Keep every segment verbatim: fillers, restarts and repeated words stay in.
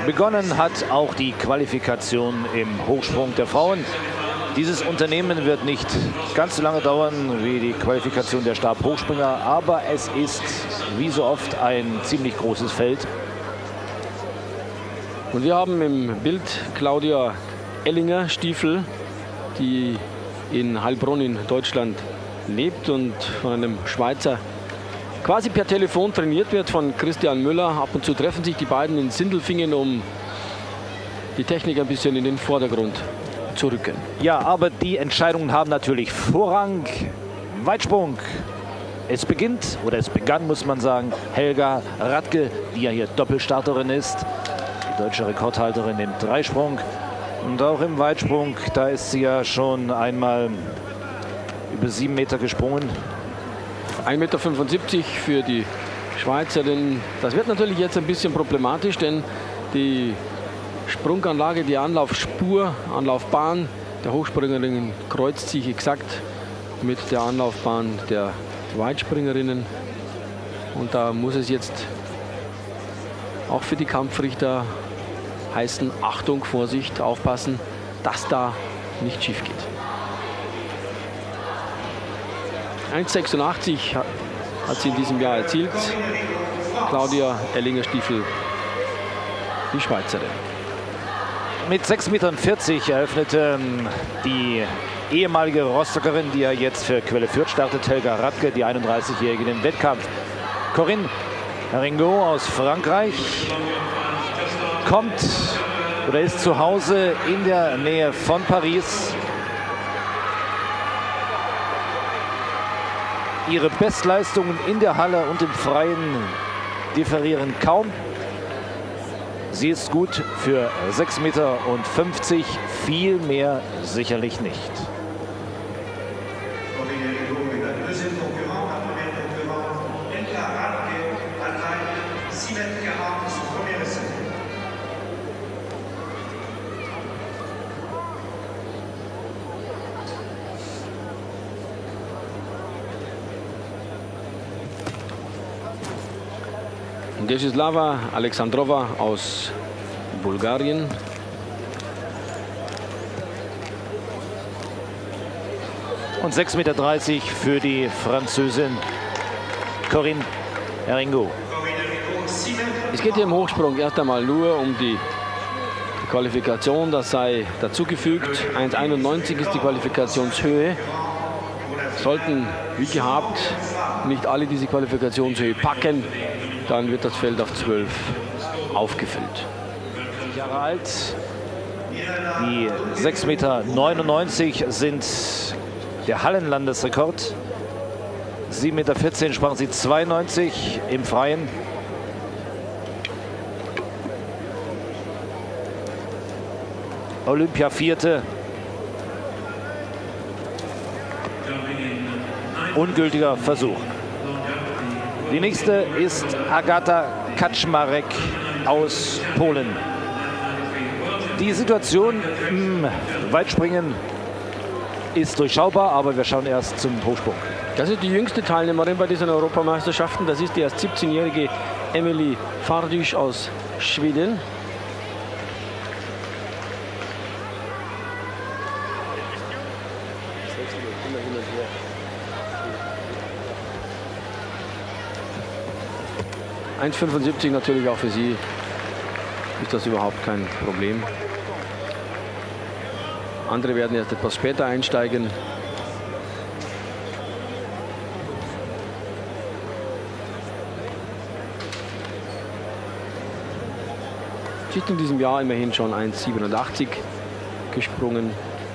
Begonnen hat auch die Qualifikation im Hochsprung der Frauen. Dieses Unternehmen wird nicht ganz so lange dauern wie die Qualifikation der Stabhochspringer, aber es ist wie so oft ein ziemlich großes Feld. Und wir haben im Bild Claudia Ellinger Stiefel, die in Heilbronn in Deutschland lebt und von einem Schweizer quasi per Telefon trainiert wird, von Christian Müller. Ab und zu treffen sich die beiden in Sindelfingen, um die Technik ein bisschen in den Vordergrund zu rücken. Ja, aber die Entscheidungen haben natürlich Vorrang. Weitsprung. Es beginnt, oder es begann, muss man sagen, Helga Radke, die ja hier Doppelstarterin ist. Die deutsche Rekordhalterin im Dreisprung. Und auch im Weitsprung, da ist sie ja schon einmal über sieben Meter gesprungen. ein Meter fünfundsiebzig für die Schweizerin. Das wird natürlich jetzt ein bisschen problematisch, denn die Sprunganlage, die Anlaufspur, Anlaufbahn der Hochspringerinnen kreuzt sich exakt mit der Anlaufbahn der Weitspringerinnen. Und da muss es jetzt auch für die Kampfrichter heißen: Achtung, Vorsicht, aufpassen, dass da nicht schief geht. eins Komma sechsundachtzig hat sie in diesem Jahr erzielt. Claudia Ellinger-Stiefel, die Schweizerin. Mit sechs Meter vierzig eröffnete die ehemalige Rostockerin, die ja jetzt für Quelle Fürth startet, Helga Radke, die einunddreißigjährige, den Wettkampf. Corinne Ringot aus Frankreich kommt oder ist zu Hause in der Nähe von Paris. Ihre Bestleistungen in der Halle und im Freien differieren kaum. Sie ist gut für sechs Meter fünfzig, viel mehr sicherlich nicht. Desislava Alexandrova aus Bulgarien. Und sechs Meter dreißig für die Französin Corinne Ringot. Es geht hier im Hochsprung erst einmal nur um die Qualifikation, das sei dazugefügt. eins Komma einundneunzig ist die Qualifikationshöhe. Sollten, wie gehabt, nicht alle diese Qualifikationshöhe packen, dann wird das Feld auf zwölf aufgefüllt. Jahre alt. Die sechs Meter neunundneunzig sind der Hallenlandesrekord. sieben Meter vierzehn sprang sie zweiundneunzig im Freien. Olympia Vierte. Ungültiger Versuch. Die nächste ist Agata Kaczmarek aus Polen. Die Situation im Weitspringen ist durchschaubar, aber wir schauen erst zum Hochsprung. Das ist die jüngste Teilnehmerin bei diesen Europameisterschaften. Das ist die erst siebzehnjährige Emily Fardisch aus Schweden. eins Komma fünfundsiebzig natürlich auch für sie ist das überhaupt kein Problem. Andere werden erst etwas später einsteigen. Sie ist in diesem Jahr immerhin schon eins Komma siebenundachtzig gesprungen.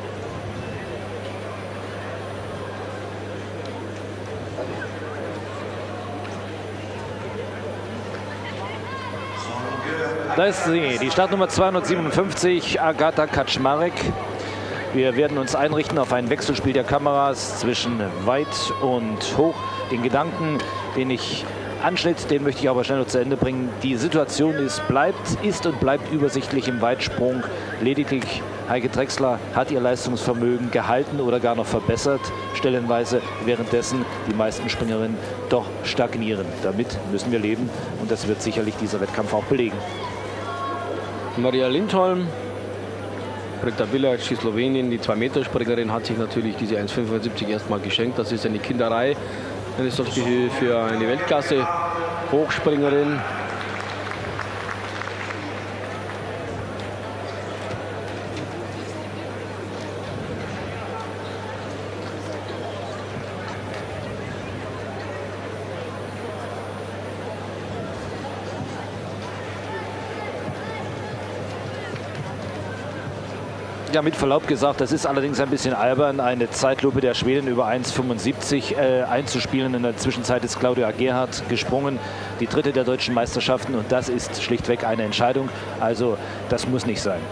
Da ist sie, die Startnummer zweihundertsiebenundfünfzig, Agata Kaczmarek. Wir werden uns einrichten auf ein Wechselspiel der Kameras zwischen weit und hoch. Den Gedanken, den ich anschnitt, den möchte ich aber schnell noch zu Ende bringen. Die Situation ist, bleibt, ist und bleibt übersichtlich im Weitsprung. Lediglich Heike Drechsler hat ihr Leistungsvermögen gehalten oder gar noch verbessert, stellenweise, währenddessen die meisten Springerinnen doch stagnieren. Damit müssen wir leben und das wird sicherlich dieser Wettkampf auch belegen. Maria Lindholm, Britta Bilac, die Slowenin, die zwei Meter Springerin, hat sich natürlich diese eins Komma fünfundsiebzig erstmal geschenkt. Das ist eine Kinderei, eine solche Höhe für eine Weltklasse Hochspringerin. Ja, mit Verlaub gesagt, das ist allerdings ein bisschen albern, eine Zeitlupe der Schweden über eins Komma fünfundsiebzig äh, einzuspielen. In der Zwischenzeit ist Claudia Gerhardt gesprungen, die dritte der deutschen Meisterschaften, und das ist schlichtweg eine Entscheidung. Also das muss nicht sein.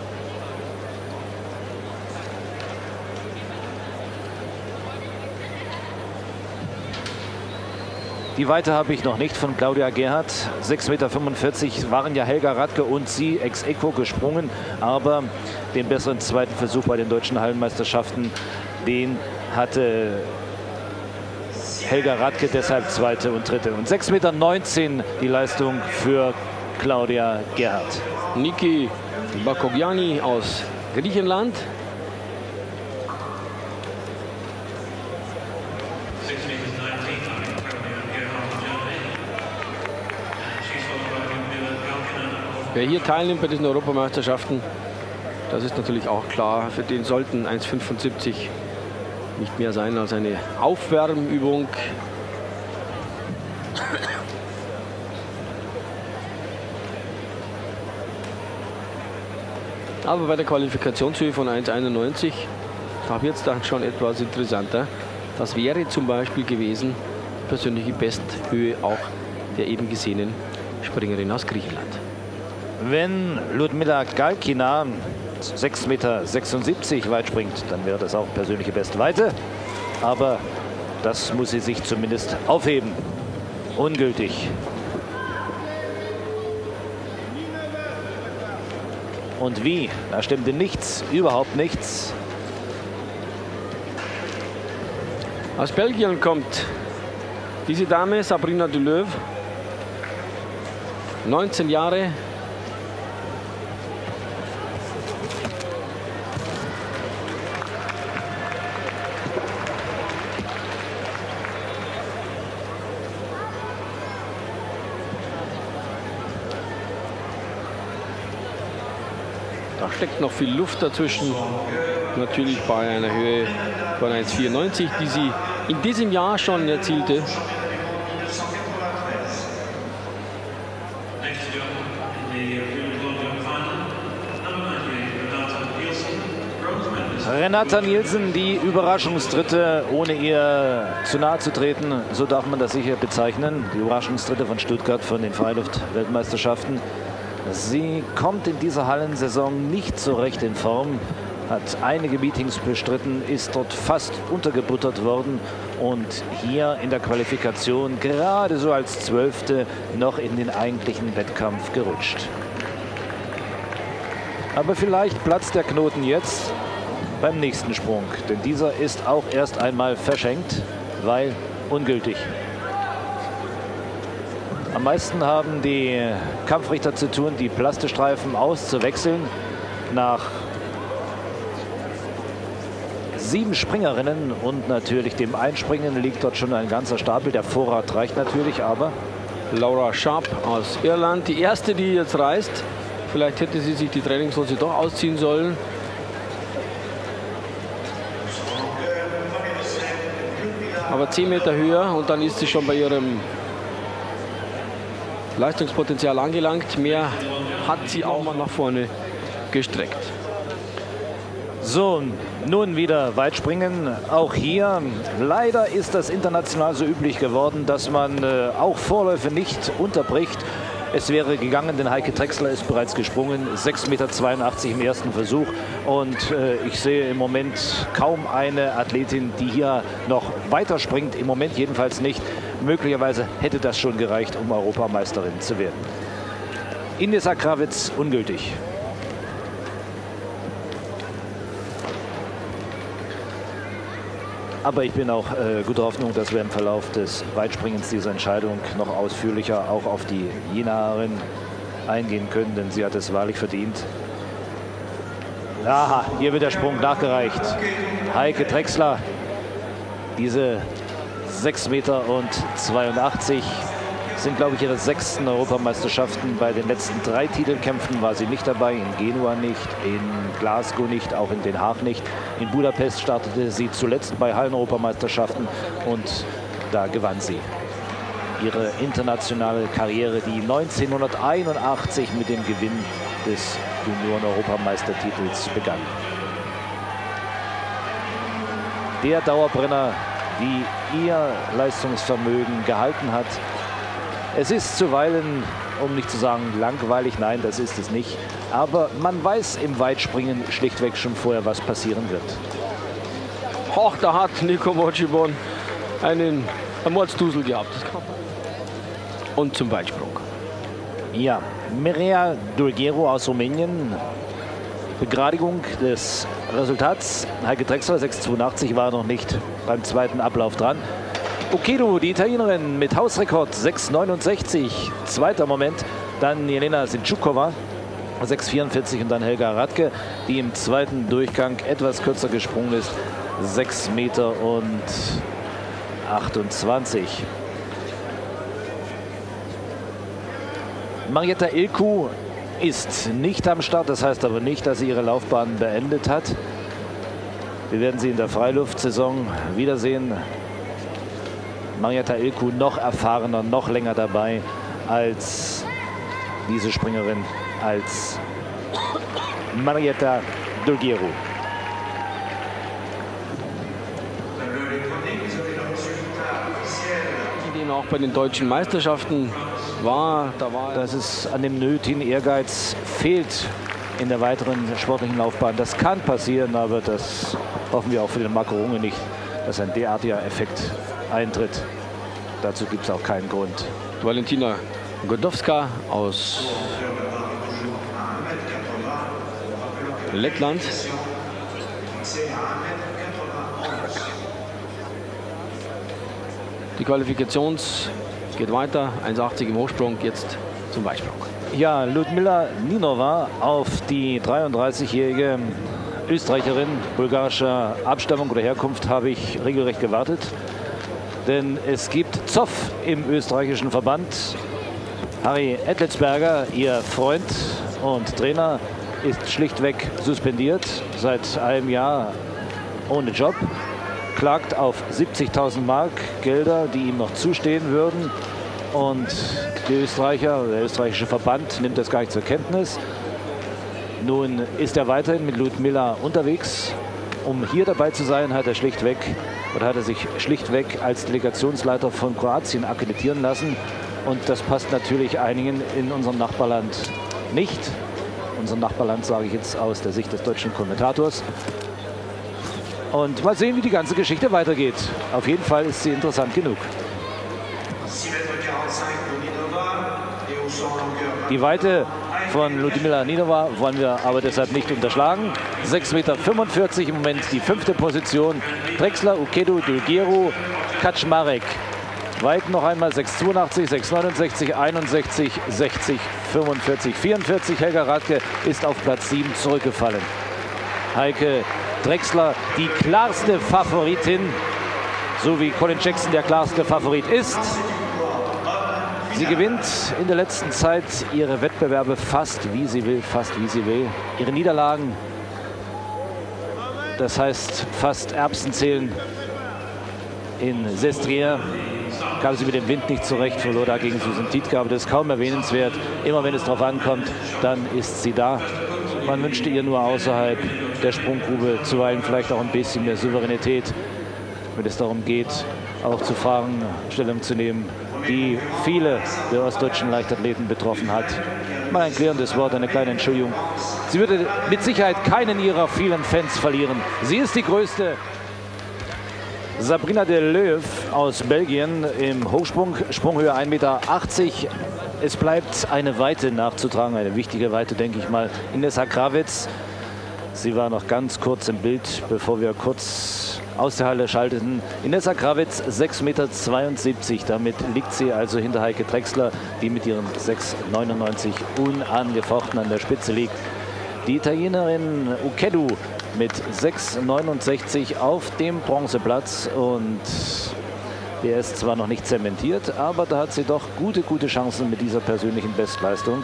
Die Weite habe ich noch nicht von Claudia Gerhardt. sechs Komma fünfundvierzig Meter waren ja Helga Radke und sie ex aequo gesprungen. Aber den besseren zweiten Versuch bei den deutschen Hallenmeisterschaften, den hatte Helga Radke, deshalb zweite und dritte. Und sechs Komma neunzehn Meter die Leistung für Claudia Gerhardt. Niki Bakogianni aus Griechenland. Wer hier teilnimmt bei diesen Europameisterschaften, das ist natürlich auch klar, für den sollten eins Komma fünfundsiebzig nicht mehr sein als eine Aufwärmübung. Aber bei der Qualifikationshöhe von eins Komma einundneunzig, da wird es dann schon etwas interessanter. Das wäre zum Beispiel gewesen die persönliche Besthöhe auch der eben gesehenen Springerin aus Griechenland. Wenn Ludmila Galkina sechs Komma sechsundsiebzig Meter weit springt, dann wäre das auch persönliche Bestweite. Aber das muss sie sich zumindest aufheben. Ungültig. Und wie? Da stimmte nichts, überhaupt nichts. Aus Belgien kommt diese Dame, Sabrina Deleuve, neunzehn Jahre. Da steckt noch viel Luft dazwischen. Natürlich bei einer Höhe von eins Komma vierundneunzig, die sie in diesem Jahr schon erzielte. Renata Nielsen, die Überraschungsdritte, ohne ihr zu nahe zu treten, so darf man das sicher bezeichnen. Die Überraschungsdritte von Stuttgart von den Freiluft-Weltmeisterschaften. Sie kommt in dieser Hallensaison nicht so recht in Form, hat einige Meetings bestritten, ist dort fast untergebuttert worden und hier in der Qualifikation gerade so als Zwölfte noch in den eigentlichen Wettkampf gerutscht. Aber vielleicht platzt der Knoten jetzt beim nächsten Sprung, denn dieser ist auch erst einmal verschenkt, weil ungültig. Am meisten haben die Kampfrichter zu tun, die Plastestreifen auszuwechseln. Nach sieben Springerinnen und natürlich dem Einspringen liegt dort schon ein ganzer Stapel. Der Vorrat reicht natürlich, aber Laura Sharp aus Irland, die erste, die jetzt reist. Vielleicht hätte sie sich die Trainingshose doch ausziehen sollen. Aber zehn Meter höher und dann ist sie schon bei ihrem Leistungspotenzial angelangt. Mehr hat sie auch mal nach vorne gestreckt. So, nun wieder Weitspringen. Auch hier, leider ist das international so üblich geworden, dass man äh, auch Vorläufe nicht unterbricht. Es wäre gegangen, denn Heike Drechsler ist bereits gesprungen, sechs Komma zweiundachtzig Meter im ersten Versuch. Und äh, ich sehe im Moment kaum eine Athletin, die hier noch weiter springt. Im Moment jedenfalls nicht. Möglicherweise hätte das schon gereicht, um Europameisterin zu werden. Ines Akravitz ungültig. Aber ich bin auch äh, guter Hoffnung, dass wir im Verlauf des Weitspringens diese Entscheidung noch ausführlicher auch auf die Jenaerin eingehen können, denn sie hat es wahrlich verdient. Aha, hier wird der Sprung nachgereicht. Heike Drechsler, diese sechs Meter zweiundachtzig sind, glaube ich, ihre sechsten Europameisterschaften. Bei den letzten drei Titelkämpfen war sie nicht dabei, in Genua nicht, in Glasgow nicht, auch in Den Haag nicht. In Budapest startete sie zuletzt bei Hallen-Europameisterschaften und da gewann sie ihre internationale Karriere, die neunzehnhunderteinundachtzig mit dem Gewinn des Junioren-Europameistertitels begann. Der Dauerbrenner, wie ihr Leistungsvermögen gehalten hat. Es ist zuweilen, um nicht zu sagen langweilig, nein, das ist es nicht. Aber man weiß im Weitspringen schlichtweg schon vorher, was passieren wird. Och, da hat Nico Mochibon einen Mordsdusel gehabt. Und zum Weitsprung. Ja, Mireia Dulgheru aus Rumänien. Begradigung des Resultats. Heike Drechsler, sechs zweiundachtzig, war noch nicht beim zweiten Ablauf dran. Okedo, die Italienerin mit Hausrekord sechs neunundsechzig. Zweiter Moment. Dann Jelena Sinčuková, sechs vierundvierzig. Und dann Helga Radke, die im zweiten Durchgang etwas kürzer gesprungen ist. sechs Meter achtundzwanzig. Marietta Ilku ist nicht am Start. Das heißt aber nicht, dass sie ihre Laufbahn beendet hat. Wir werden sie in der Freiluftsaison wiedersehen. Marietta Ilku noch erfahrener, noch länger dabei als diese Springerin, als Marietta Dulgheru. Die auch bei den deutschen Meisterschaften war, da war, dass es an dem nötigen Ehrgeiz fehlt in der weiteren sportlichen Laufbahn. Das kann passieren, aber das hoffen wir auch für den Marco Runge nicht, dass ein derartiger Effekt eintritt. Dazu gibt es auch keinen Grund. Valentina Godowska aus Lettland. Die Qualifikations geht weiter, eins achtzig im Hochsprung, jetzt zum Weitsprung. Ja, Ludmila Ninova, auf die dreiunddreißigjährige Österreicherin bulgarischer Abstammung oder Herkunft habe ich regelrecht gewartet. Denn es gibt Zoff im österreichischen Verband. Harry Edletsberger, ihr Freund und Trainer, ist schlichtweg suspendiert, seit einem Jahr ohne Job. Klagt auf siebzigtausend Mark Gelder, die ihm noch zustehen würden. Und die Österreicher, der österreichische Verband nimmt das gar nicht zur Kenntnis. Nun ist er weiterhin mit Ludmila unterwegs. Um hier dabei zu sein, hat er schlichtweg oder hat er sich schlichtweg als Delegationsleiter von Kroatien akkreditieren lassen. Und das passt natürlich einigen in unserem Nachbarland nicht. Unser Nachbarland sage ich jetzt aus der Sicht des deutschen Kommentators. Und mal sehen, wie die ganze Geschichte weitergeht. Auf jeden Fall ist sie interessant genug. Die Weite von Ludmila Ninova wollen wir aber deshalb nicht unterschlagen. sechs Meter fünfundvierzig im Moment die fünfte Position. Drechsler, Okedo, Dulgheru, Kaczmarek. Weiten noch einmal sechs zweiundachtzig, sechs neunundsechzig, einundsechzig, sechzig, fünfundvierzig, vierundvierzig. Helga Radke ist auf Platz sieben zurückgefallen. Heike Drechsler, die klarste Favoritin, so wie Colin Jackson der klarste Favorit ist. Sie gewinnt in der letzten Zeit ihre Wettbewerbe fast wie sie will, fast wie sie will. Ihre Niederlagen, das heißt fast Erbsen zählen. In Sestriere kam sie mit dem Wind nicht zurecht, verlor da gegen Susan Tietke, aber das ist kaum erwähnenswert. Immer wenn es darauf ankommt, dann ist sie da. Man wünschte ihr nur außerhalb der Sprunggrube zuweilen vielleicht auch ein bisschen mehr Souveränität, wenn es darum geht, auch zu Fragen Stellung zu nehmen, die viele der ostdeutschen Leichtathleten betroffen hat. Mal ein klärendes Wort, eine kleine Entschuldigung. Sie würde mit Sicherheit keinen ihrer vielen Fans verlieren. Sie ist die größte. Sabrina Deleuve aus Belgien im Hochsprung, Sprunghöhe ein Meter achtzig. Es bleibt eine Weite nachzutragen, eine wichtige Weite, denke ich mal. Inessa Kravets, sie war noch ganz kurz im Bild, bevor wir kurz aus der Halle schalteten. Inessa Krawitz sechs Meter zweiundsiebzig. Damit liegt sie also hinter Heike Drechsler, die mit ihren sechs Meter neunundneunzig unangefochten an der Spitze liegt. Die Italienerin Ukedu mit sechs Meter neunundsechzig auf dem Bronzeplatz, und der ist zwar noch nicht zementiert, aber da hat sie doch gute, gute Chancen mit dieser persönlichen Bestleistung.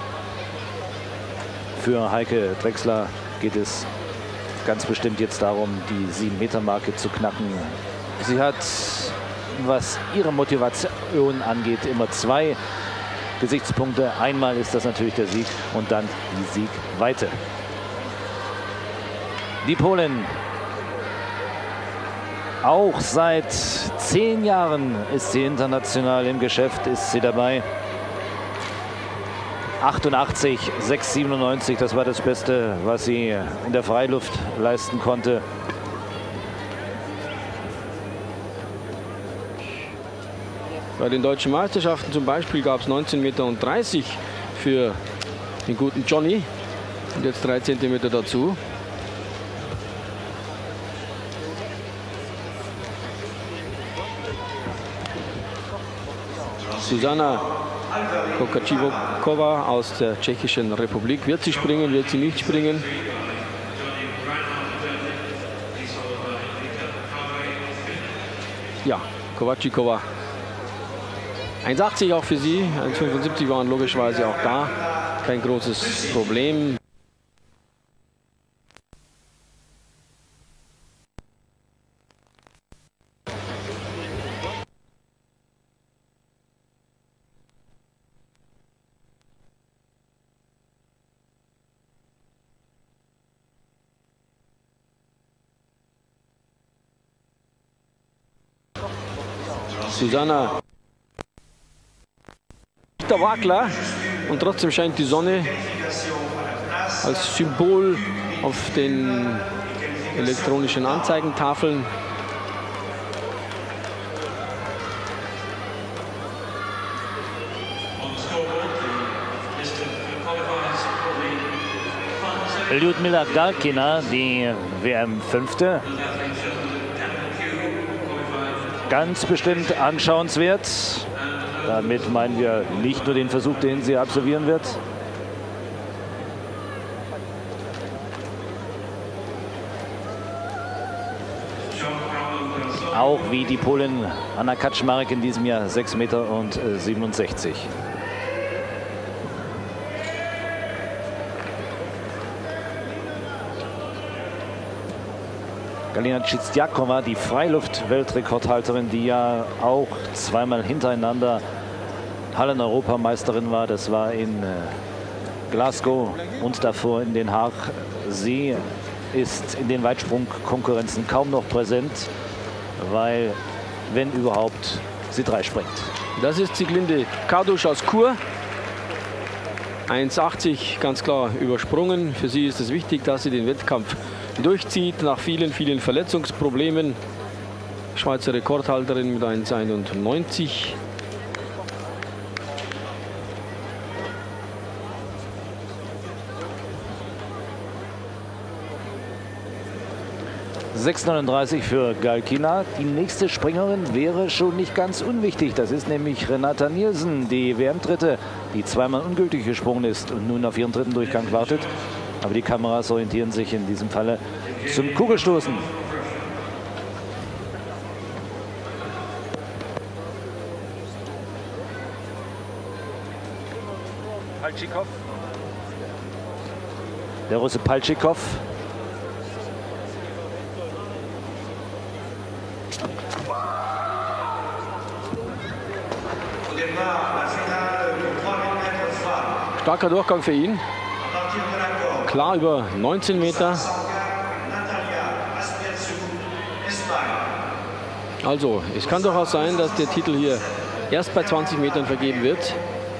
Für Heike Drechsler geht es ganz bestimmt jetzt darum, die sieben Meter Marke zu knacken. Sie hat, was ihre Motivation angeht, immer zwei Gesichtspunkte. Einmal ist das natürlich der Sieg und dann die Siegweite. Die Polin, auch seit zehn Jahren ist sie international im Geschäft, ist sie dabei. achtundachtzig, sechs Meter siebenundneunzig, das war das Beste, was sie in der Freiluft leisten konnte. Bei den deutschen Meisterschaften zum Beispiel gab es neunzehn Meter dreißig für den guten Johnny und jetzt drei Zentimeter dazu. Susanna Kokačíková aus der Tschechischen Republik. Wird sie springen, wird sie nicht springen? Ja, Kokačíková. eins achtzig auch für sie, eins fünfundsiebzig waren logischerweise auch da. Kein großes Problem. Susanna der Wackler, und trotzdem scheint die Sonne als Symbol auf den elektronischen Anzeigentafeln. Lyudmila Galkina, die W M-Fünfte. Ganz bestimmt anschauenswert. Damit meinen wir nicht nur den Versuch, den sie absolvieren wird. Auch wie die Polin Anna Kaczmarek in diesem Jahr sechs Meter siebenundsechzig. Galina Czistiakova, die Freiluft-Weltrekordhalterin, die ja auch zweimal hintereinander Hallen-Europameisterin war. Das war in Glasgow und davor in Den Haag. Sie ist in den Weitsprungkonkurrenzen kaum noch präsent, weil, wenn überhaupt, sie drei springt. Das ist Sieglinde Kardusch aus Chur. eins achtzig ganz klar übersprungen. Für sie ist es wichtig, dass sie den Wettkampf durchzieht nach vielen, vielen Verletzungsproblemen. Schweizer Rekordhalterin mit eins einundneunzig. sechs neununddreißig für Galkina. Die nächste Springerin wäre schon nicht ganz unwichtig. Das ist nämlich Renata Nielsen, die W M-Dritte, die zweimal ungültig gesprungen ist und nun auf ihren dritten Durchgang wartet. Aber die Kameras orientieren sich in diesem Falle zum Kugelstoßen. Paltschikow. Der Russe Paltschikow. Starker Durchgang für ihn. Klar über neunzehn Meter. Also, es kann durchaus sein, dass der Titel hier erst bei zwanzig Metern vergeben wird.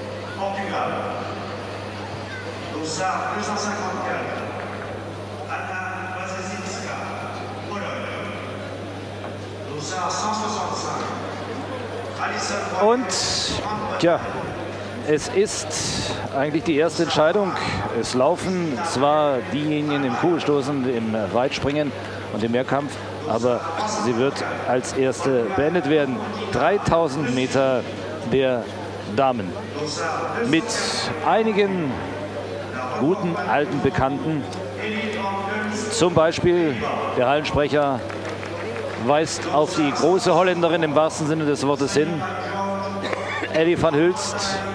Und tja, es ist eigentlich die erste Entscheidung. Es laufen zwar diejenigen im Kugelstoßen, im Weitspringen und im Mehrkampf, aber sie wird als erste beendet werden. dreitausend Meter der Damen. Mit einigen guten alten Bekannten. Zum Beispiel der Hallensprecher weist auf die große Holländerin im wahrsten Sinne des Wortes hin. Elly van Hulst.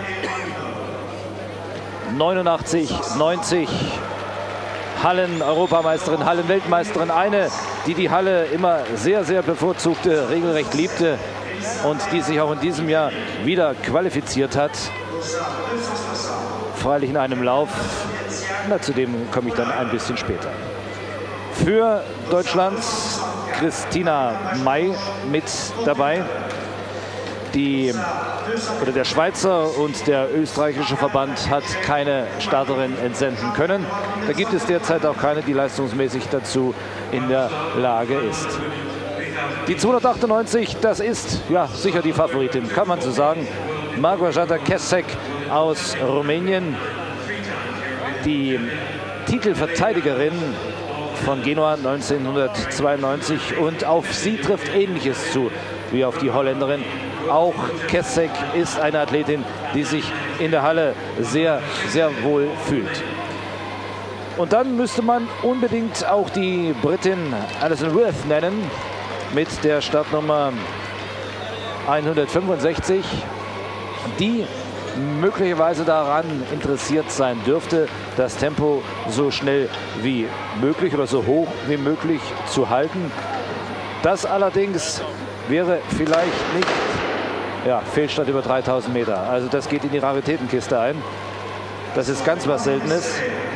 neunundachtzig, neunzig. Hallen-Europameisterin, Hallen-Weltmeisterin. Eine, die die Halle immer sehr, sehr bevorzugte, regelrecht liebte und die sich auch in diesem Jahr wieder qualifiziert hat. Freilich in einem Lauf. Na, zu dem komme ich dann ein bisschen später. Für Deutschlands Christina May mit dabei. Die, oder der Schweizer und der österreichische Verband hat keine Starterin entsenden können. Da gibt es derzeit auch keine, die leistungsmäßig dazu in der Lage ist. Die zweihundertachtundneunzig, das ist ja sicher die Favoritin, kann man so sagen. Margareta Kecek aus Rumänien, die Titelverteidigerin von Genua neunzehnhundertzweiundneunzig, und auf sie trifft Ähnliches zu wie auf die Holländerin. Auch Kecek ist eine Athletin, die sich in der Halle sehr, sehr wohl fühlt. Und dann müsste man unbedingt auch die Britin Alison Worth nennen mit der Startnummer hundertfünfundsechzig, die möglicherweise daran interessiert sein dürfte, das Tempo so schnell wie möglich oder so hoch wie möglich zu halten. Das allerdings wäre vielleicht nicht, ja, Fehlstart über dreitausend Meter. Also das geht in die Raritätenkiste ein. Das ist ganz was Seltenes.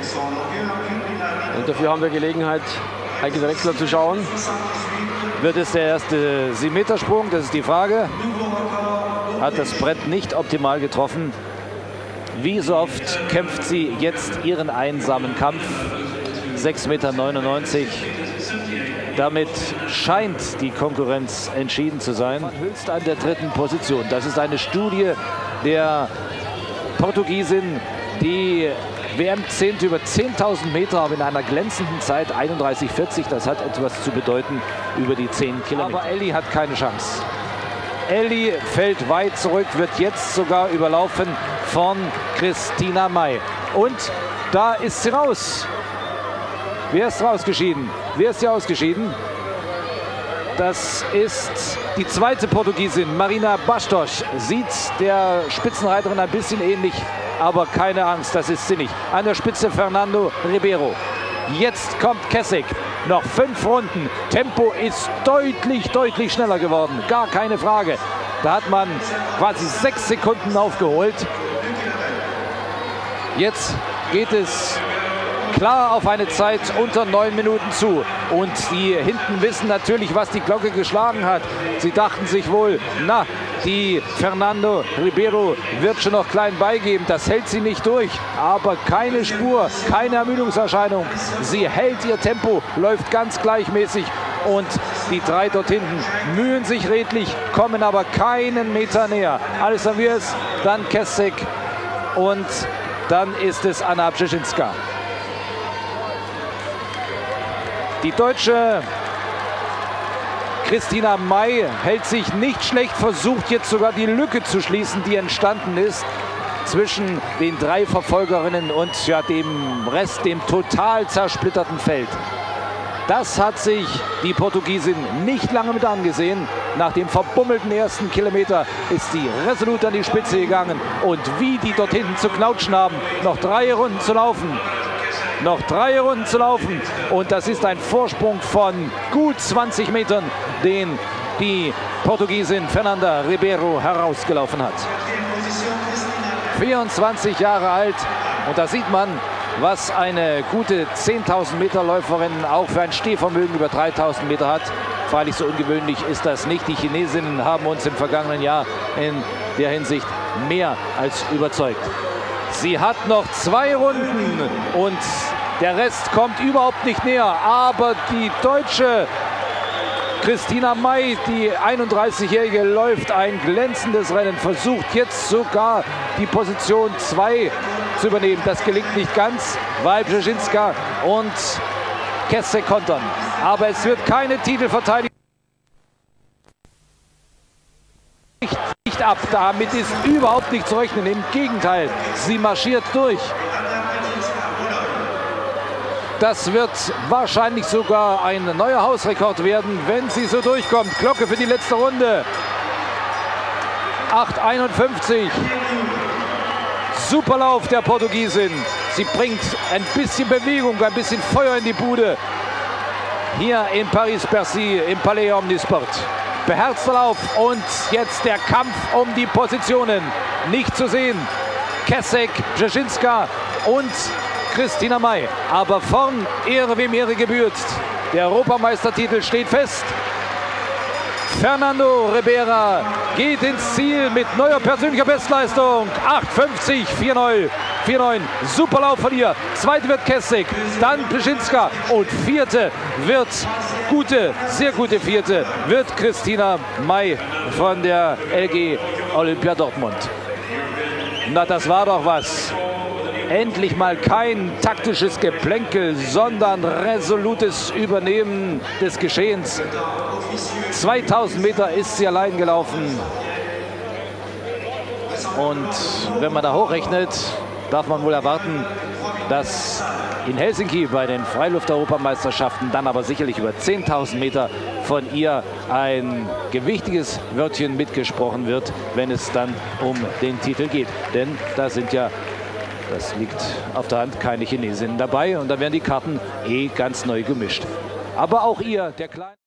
Und dafür haben wir Gelegenheit, Heike Drechsler zu schauen. Wird es der erste sieben Meter Sprung? Das ist die Frage. Hat das Brett nicht optimal getroffen. Wie so oft kämpft sie jetzt ihren einsamen Kampf. sechs Meter neunundneunzig. Damit scheint die Konkurrenz entschieden zu sein. Höchst an der dritten Position. Das ist eine Studie der Portugiesin, die W M-Zehnte über zehntausend Meter, aber in einer glänzenden Zeit einunddreißig vierzig. Das hat etwas zu bedeuten über die zehn Kilometer. Aber Elly hat keine Chance. Elly fällt weit zurück, wird jetzt sogar überlaufen von Christina May. Und da ist sie raus. Wer ist rausgeschieden? Wer ist hier ausgeschieden? Das ist die zweite Portugiesin, Marina Bastos. Sieht der Spitzenreiterin ein bisschen ähnlich, aber keine Angst, das ist sie nicht. An der Spitze Fernando Ribeiro. Jetzt kommt Kecek. Noch fünf Runden. Tempo ist deutlich, deutlich schneller geworden. Gar keine Frage. Da hat man quasi sechs Sekunden aufgeholt. Jetzt geht es klar auf eine Zeit unter neun Minuten zu. Und die hinten wissen natürlich, was die Glocke geschlagen hat. Sie dachten sich wohl, na, die Fernando Ribeiro wird schon noch klein beigeben. Das hält sie nicht durch. Aber keine Spur, keine Ermüdungserscheinung. Sie hält ihr Tempo, läuft ganz gleichmäßig. Und die drei dort hinten mühen sich redlich, kommen aber keinen Meter näher. Alison Worth, dann Kecek und dann ist es Anna Brzezicka. Die deutsche Christina May hält sich nicht schlecht, versucht jetzt sogar die Lücke zu schließen, die entstanden ist zwischen den drei Verfolgerinnen und ja, dem Rest, dem total zersplitterten Feld. Das hat sich die Portugiesin nicht lange mit angesehen. Nach dem verbummelten ersten Kilometer ist sie resolut an die Spitze gegangen. Und wie die dort hinten zu knautschen haben, noch drei Runden zu laufen. Noch drei Runden zu laufen und das ist ein Vorsprung von gut zwanzig Metern, den die Portugiesin Fernanda Ribeiro herausgelaufen hat. vierundzwanzig Jahre alt und da sieht man, was eine gute zehntausend Meter Läuferin auch für ein Stehvermögen über dreitausend Meter hat. Freilich so ungewöhnlich ist das nicht. Die Chinesinnen haben uns im vergangenen Jahr in der Hinsicht mehr als überzeugt. Sie hat noch zwei Runden und der Rest kommt überhaupt nicht näher. Aber die deutsche Christina May, die einunddreißigjährige, läuft ein glänzendes Rennen, versucht jetzt sogar die Position zwei zu übernehmen. Das gelingt nicht ganz, weil Brzezicka und Kecek kontern. Aber es wird keine Titelverteidigung. Nicht, nicht ab. Damit ist überhaupt nicht zu rechnen. Im Gegenteil, sie marschiert durch. Das wird wahrscheinlich sogar ein neuer Hausrekord werden, wenn sie so durchkommt. Glocke für die letzte Runde. acht einundfünfzig. Super Lauf der Portugiesin. Sie bringt ein bisschen Bewegung, ein bisschen Feuer in die Bude. Hier in Paris-Bercy, im Palais Omnisport. Beherzter Lauf und jetzt der Kampf um die Positionen. Nicht zu sehen. Kessek, Brzezinska und Christina May. Aber vorn Ehre wem Ehre gebührt. Der Europameistertitel steht fest. Fernando Ribera geht ins Ziel mit neuer persönlicher Bestleistung. acht fünfzig, vier neun. Super Lauf von ihr. Zweite wird Kessek, dann Brzezinska und vierte wird gute, sehr gute vierte wird Christina May von der L G Olympia Dortmund. Na, das war doch was. Endlich mal kein taktisches Geplänkel, sondern resolutes Übernehmen des Geschehens. zweitausend Meter ist sie allein gelaufen. Und wenn man da hochrechnet, darf man wohl erwarten, dass in Helsinki bei den Freiluft-Europameisterschaften dann aber sicherlich über zehntausend Meter von ihr ein gewichtiges Wörtchen mitgesprochen wird, wenn es dann um den Titel geht. Denn da sind ja, das liegt auf der Hand, keine Chinesinnen dabei und da werden die Karten eh ganz neu gemischt. Aber auch ihr, der kleine